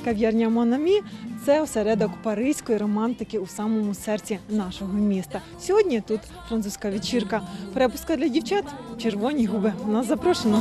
Кав'ярня «Монамі» – це осередок паризької романтики у самому серці нашого міста. Сьогодні тут французька вечірка. Перепустка для дівчат – червоні губи. Нас запрошено.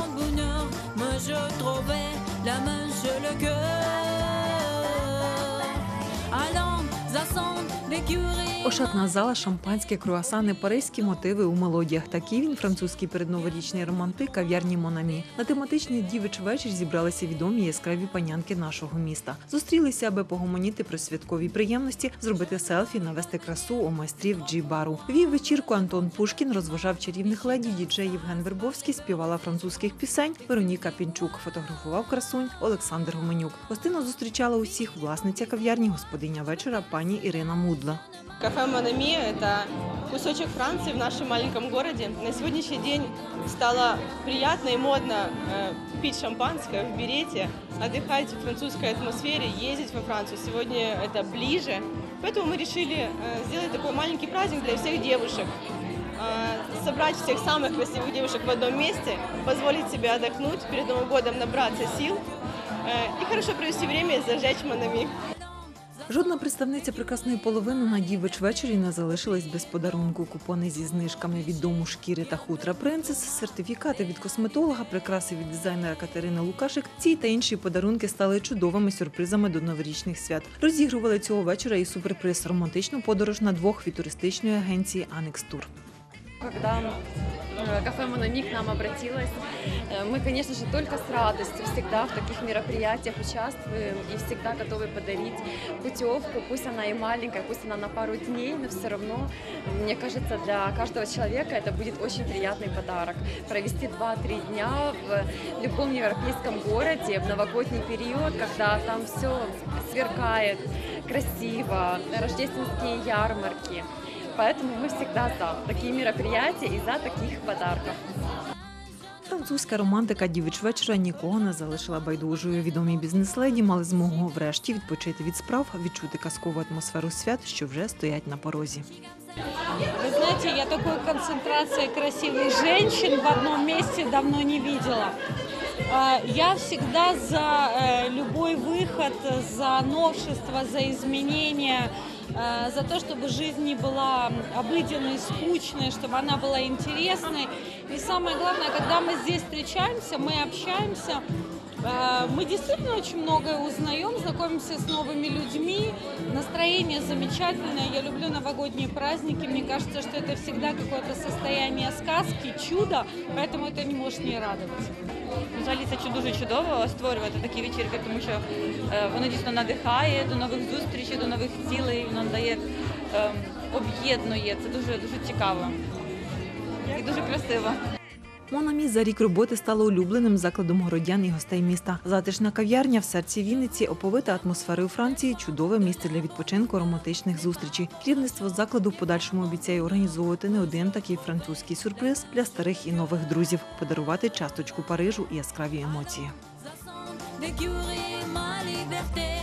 Ошатна зала, шампанське, круасани, паризькі мотиви у мелодіях. Такий він французький передноворічний романтик кав'ярні «Монамі». На тематичний дівич вечір зібралися відомі яскраві панянки нашого міста. Зустрілися, аби погомоніти про святкові приємності, зробити селфі, навести красу у майстрів джі-бару. Вів вечірку Антон Пушкін, розважав чарівних леді, діджей Євген Вербовський, співала французьких пісень, Вероніка Пінчук, фотографував красунь Олександр Гуменюк. Гостину зустрічала усіх власниця кав'ярні, господиня вечора пані Ірина Мудла. Кафе «Монами» – это кусочек Франции в нашем маленьком городе. На сегодняшний день стало приятно и модно пить шампанское в берете, отдыхать в французской атмосфере, ездить во Францию. Сегодня это ближе, поэтому мы решили сделать такой маленький праздник для всех девушек. Собрать всех самых красивых девушек в одном месте, позволить себе отдохнуть, перед Новым годом набраться сил и хорошо провести время и зажечь «Монами». Жодна представниця прекрасної половини на дівич-вечорі не залишилась без подарунку. Купони зі знижками від дому шкіри та хутра «Принцес», сертифікати від косметолога, прикраси від дизайнера Катерини Лукашик. Ці та інші подарунки стали чудовими сюрпризами до новорічних свят. Розігрували цього вечора і суперприз – романтичну подорож на двох від туристичної агенції «Анекс Тур». Когда кафе «Монами» к нам обратилось, мы, конечно же, только с радостью всегда в таких мероприятиях участвуем и всегда готовы подарить путевку, пусть она и маленькая, пусть она на пару дней, но все равно, мне кажется, для каждого человека это будет очень приятный подарок. Провести 2-3 дня в любом европейском городе в новогодний период, когда там все сверкает красиво, рождественские ярмарки. Поэтому мы всегда за такие мероприятия и за таких подарков. Французька романтика дівич-вечора нікого не залишила байдужою. Відомі бізнес-леді мали змогу врешті відпочити від справ, відчути казкову атмосферу свят, що вже стоять на порозі. Вы знаете, я такой концентрации красивых женщин в одном месте давно не видела. Я всегда за любой выход, за новшество, за изменения, за то, чтобы жизнь не была обыденной, скучной, чтобы она была интересной. И самое главное, когда мы здесь встречаемся, мы общаемся, мы действительно очень многое узнаем, знакомимся с новыми людьми, настроение замечательное. Я люблю новогодние праздники, мне кажется, что это всегда какое-то состояние сказки, чудо, поэтому это не может не радовать. Взагалі це дуже чудово створювати такі вечірки, тому що воно дійсно надихає до нових зустрічей, до нових цілей, воно дає, об'єднує. Це дуже цікаво і дуже красиво. «Монамі» за рік роботи стало улюбленим закладом городян і гостей міста. Затишна кав'ярня в серці Вінниці, оповита атмосферою Франції, чудове місце для відпочинку, романтичних зустрічей. Керівництво закладу в подальшому обіцяє організовувати не один такий французький сюрприз для старих і нових друзів – подарувати часточку Парижу і яскраві емоції.